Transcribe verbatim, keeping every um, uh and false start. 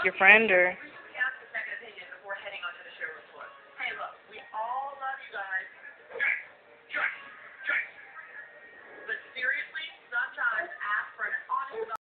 your friend or? Ask a second opinion before heading onto the showroom floor. Hey, look, we all love you guys.